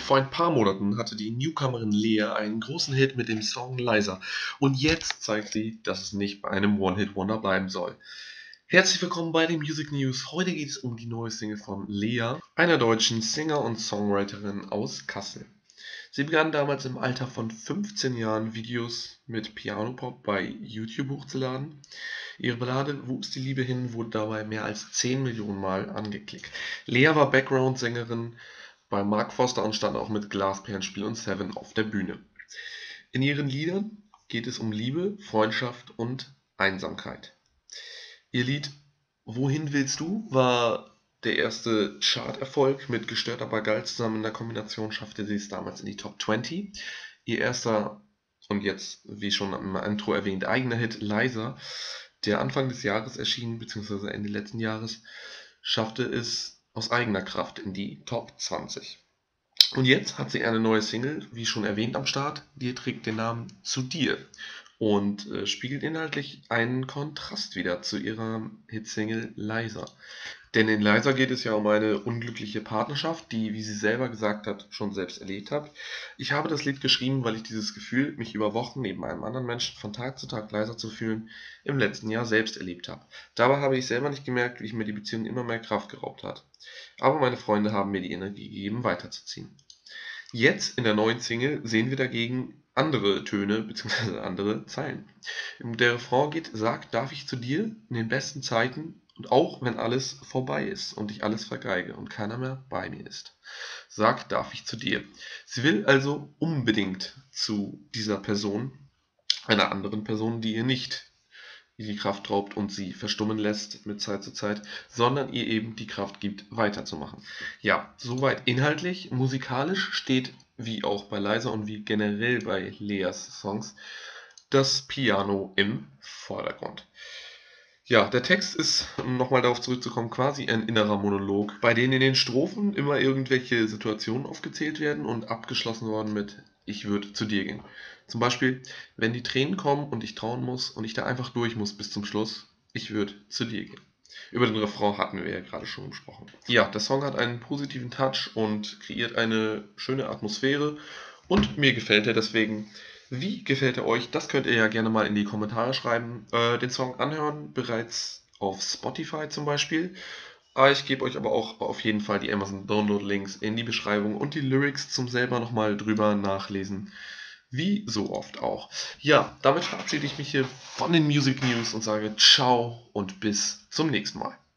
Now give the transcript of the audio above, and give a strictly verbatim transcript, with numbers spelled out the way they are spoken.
Vor ein paar Monaten hatte die Newcomerin Lea einen großen Hit mit dem Song Leiser und jetzt zeigt sie, dass es nicht bei einem One-Hit-Wonder bleiben soll. Herzlich willkommen bei den Music News. Heute geht es um die neue Single von Lea, einer deutschen Singer und Songwriterin aus Kassel. Sie begann damals im Alter von fünfzehn Jahren Videos mit Piano-Pop bei YouTube hochzuladen. Ihre Ballade Wo ist die Liebe hin wurde dabei mehr als zehn Millionen Mal angeklickt. Lea war Background-Sängerin bei Mark Foster und stand auch mit Glasperlenspiel und Seven auf der Bühne. In ihren Liedern geht es um Liebe, Freundschaft und Einsamkeit. Ihr Lied Wohin willst du war der erste Charterfolg. Mit Gestört aber geil zusammen in der Kombination schaffte sie es damals in die Top zwanzig. Ihr erster und jetzt, wie schon im Intro erwähnt, eigener Hit Leiser, der Anfang des Jahres erschien, beziehungsweise Ende letzten Jahres, schaffte es aus eigener Kraft in die Top zwanzig. Und jetzt hat sie eine neue Single, wie schon erwähnt, am Start. Die trägt den Namen Zu dir und äh, spiegelt inhaltlich einen Kontrast wider zu ihrer Hitsingle Leiser. Denn in Leiser geht es ja um eine unglückliche Partnerschaft, die, wie sie selber gesagt hat, schon selbst erlebt hat. Ich habe das Lied geschrieben, weil ich dieses Gefühl, mich über Wochen neben einem anderen Menschen von Tag zu Tag leiser zu fühlen, im letzten Jahr selbst erlebt habe. Dabei habe ich selber nicht gemerkt, wie ich mir die Beziehung immer mehr Kraft geraubt hat. Aber meine Freunde haben mir die Energie gegeben, weiterzuziehen. Jetzt in der neuen Single sehen wir dagegen andere Töne bzw. andere Zeilen. Der Refrain geht: Sag, darf ich zu dir in den besten Zeiten und auch wenn alles vorbei ist und ich alles vergeige und keiner mehr bei mir ist. Sag, darf ich zu dir. Sie will also unbedingt zu dieser Person, einer anderen Person, die ihr nicht die Kraft raubt und sie verstummen lässt mit Zeit zu Zeit, sondern ihr eben die Kraft gibt, weiterzumachen. Ja, soweit inhaltlich. Musikalisch steht, wie auch bei Leiser und wie generell bei Leas Songs, das Piano im Vordergrund. Ja, der Text ist, um nochmal darauf zurückzukommen, quasi ein innerer Monolog, bei dem in den Strophen immer irgendwelche Situationen aufgezählt werden und abgeschlossen worden mit Ich würde zu dir gehen. Zum Beispiel, wenn die Tränen kommen und ich trauen muss und ich da einfach durch muss bis zum Schluss, ich würde zu dir gehen. Über den Refrain hatten wir ja gerade schon gesprochen. Ja, der Song hat einen positiven Touch und kreiert eine schöne Atmosphäre und mir gefällt er deswegen. Wie gefällt er euch? Das könnt ihr ja gerne mal in die Kommentare schreiben. Äh, den Song anhören, bereits auf Spotify zum Beispiel. Äh, ich gebe euch aber auch auf jeden Fall die Amazon Download Links in die Beschreibung und die Lyrics zum selber nochmal drüber nachlesen. Wie so oft auch. Ja, damit verabschiede ich mich hier von den Music News und sage ciao und bis zum nächsten Mal.